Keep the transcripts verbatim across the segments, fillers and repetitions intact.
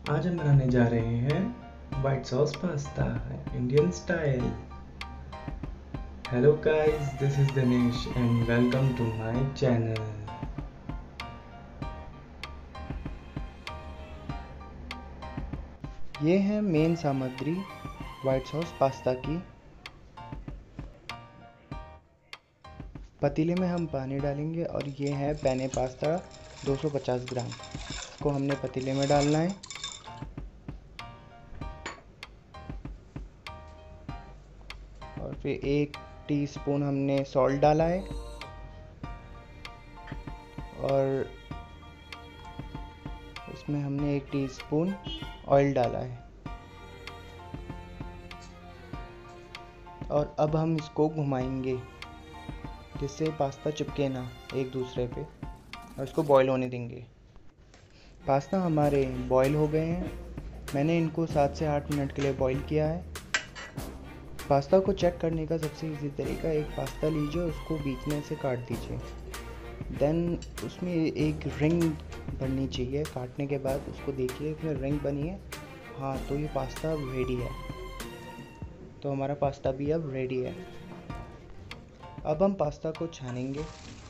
आज हम बनाने जा रहे हैं white sauce pasta Indian style. Hello guys, this is Dinesh and welcome to my channel. ये है मेन सामग्री वाइट सॉस पास्ता की। पतीले में हम पानी डालेंगे और ये है पेने पास्ता दो सौ पचास ग्राम। इसको हमने पतीले में डालना है और फिर एक टीस्पून हमने सॉल्ट डाला है और इसमें हमने एक टीस्पून ऑयल डाला है और अब हम इसको घुमाएंगे जिससे पास्ता चिपके ना एक दूसरे पे और इसको बॉईल होने देंगे। पास्ता हमारे बॉईल हो गए हैं। मैंने इनको सात से आठ मिनट के लिए बॉईल किया है। पास्ता को चेक करने का सबसे इजी तरीका, एक पास्ता लीजिए, उसको बीच में से काट दीजिए, देन उसमें एक रिंग बननी चाहिए। काटने के बाद उसको देखिए उसमें रिंग बनी है, हाँ तो ये पास्ता अब रेडी है। तो हमारा पास्ता भी अब रेडी है। अब हम पास्ता को छानेंगे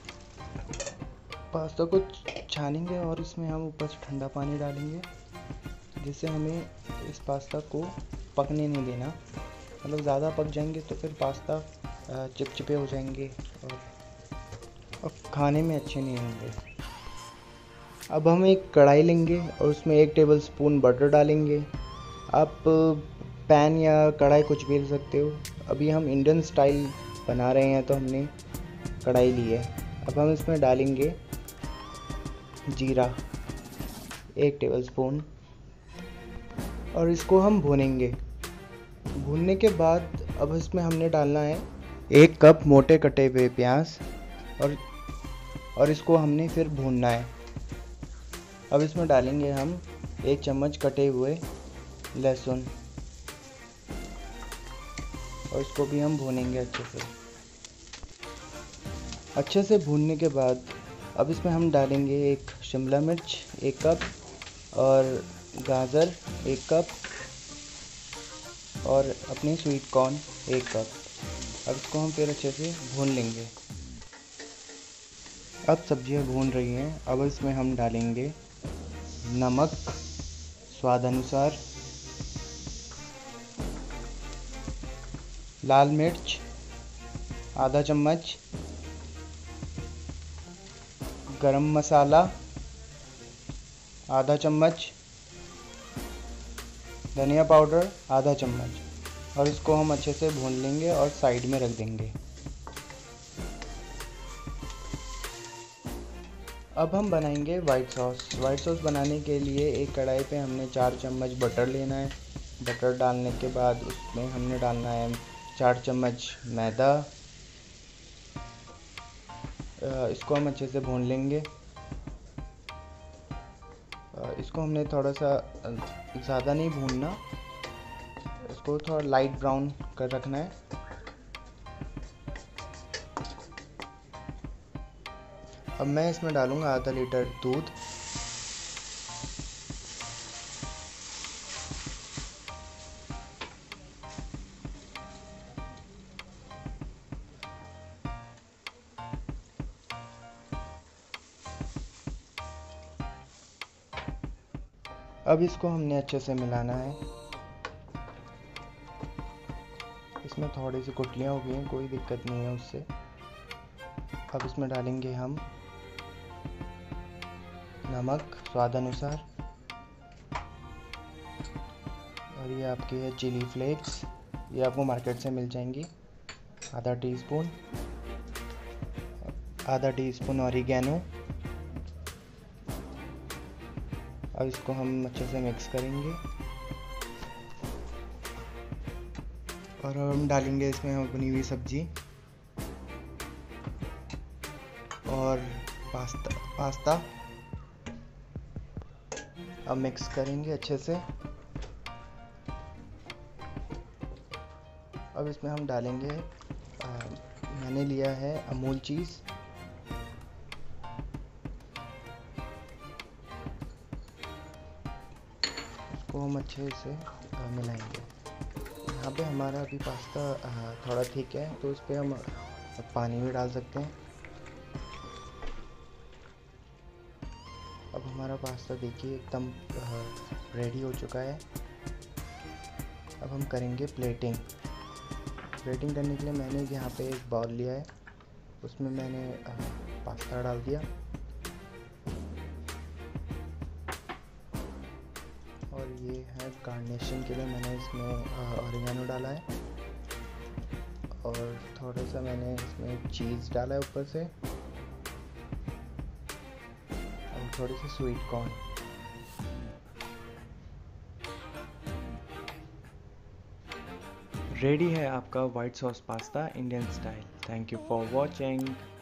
पास्ता को छानेंगे और इसमें हम ऊपर से ठंडा पानी डालेंगे जिससे हमें इस पास्ता को पकने नहीं देना। मतलब ज़्यादा पक जाएंगे तो फिर पास्ता चिपचिपे हो जाएंगे और, और खाने में अच्छे नहीं होंगे। अब हम एक कढ़ाई लेंगे और उसमें एक टेबल स्पून बटर डालेंगे। आप पैन या कढ़ाई कुछ भी ले सकते हो। अभी हम इंडियन स्टाइल बना रहे हैं तो हमने कढ़ाई ली है। अब हम इसमें डालेंगे जीरा एक टेबल स्पून और इसको हम भूनेंगे। भूनने के बाद अब इसमें हमने डालना है एक कप मोटे कटे हुए प्याज और और इसको हमने फिर भूनना है। अब इसमें डालेंगे हम एक चम्मच कटे हुए लहसुन और इसको भी हम भूनेंगे अच्छे से। अच्छे से भूनने के बाद अब इसमें हम डालेंगे एक शिमला मिर्च एक कप और गाजर एक कप और अपने स्वीट कॉर्न एक कप। अब इसको हम फिर अच्छे से भून लेंगे। अब सब्जियां भून रही हैं। अब इसमें हम डालेंगे नमक स्वाद अनुसार, लाल मिर्च आधा चम्मच, गरम मसाला आधा चम्मच, धनिया पाउडर आधा चम्मच और इसको हम अच्छे से भून लेंगे और साइड में रख देंगे। अब हम बनाएंगे वाइट सॉस। वाइट सॉस बनाने के लिए एक कढ़ाई पे हमने चार चम्मच बटर लेना है। बटर डालने के बाद उसमें हमने डालना है चार चम्मच मैदा। इसको हम अच्छे से भून लेंगे। इसको हमने थोड़ा सा ज़्यादा नहीं भूनना, इसको थोड़ा लाइट ब्राउन कर रखना है। अब मैं इसमें डालूँगा आधा लीटर दूध। अब इसको हमने अच्छे से मिलाना है। इसमें थोड़ी सी गुठलियाँ हो गई हैं, कोई दिक्कत नहीं है उससे। अब इसमें डालेंगे हम नमक स्वाद अनुसार और ये आपके है चिली फ्लेक्स, ये आपको मार्केट से मिल जाएंगी, आधा टीस्पून। आधा टीस्पून ऑरिगेनो। अब इसको हम अच्छे से मिक्स करेंगे और अब हम डालेंगे इसमें हम बनी हुई सब्जी और पास्ता पास्ता अब मिक्स करेंगे अच्छे से। अब इसमें हम डालेंगे आ, मैंने लिया है अमूल चीज़ को हम अच्छे से अ, मिलाएंगे। यहाँ पे हमारा अभी पास्ता अ, थोड़ा ठीक है, तो इस पर हम पानी भी डाल सकते हैं। अब हमारा पास्ता देखिए एकदम रेडी हो चुका है। अब हम करेंगे प्लेटिंग। प्लेटिंग करने के लिए मैंने यहाँ पे एक बाउल लिया है, उसमें मैंने अ, पास्ता डाल दिया और ये है गार्निशिंग के लिए मैंने इसमें ऑरिगेनो डाला है और थोड़ा सा मैंने इसमें चीज़ डाला है ऊपर से और थोड़ी सी स्वीट कॉर्न। रेडी है आपका white sauce pasta Indian style. Thank you for watching.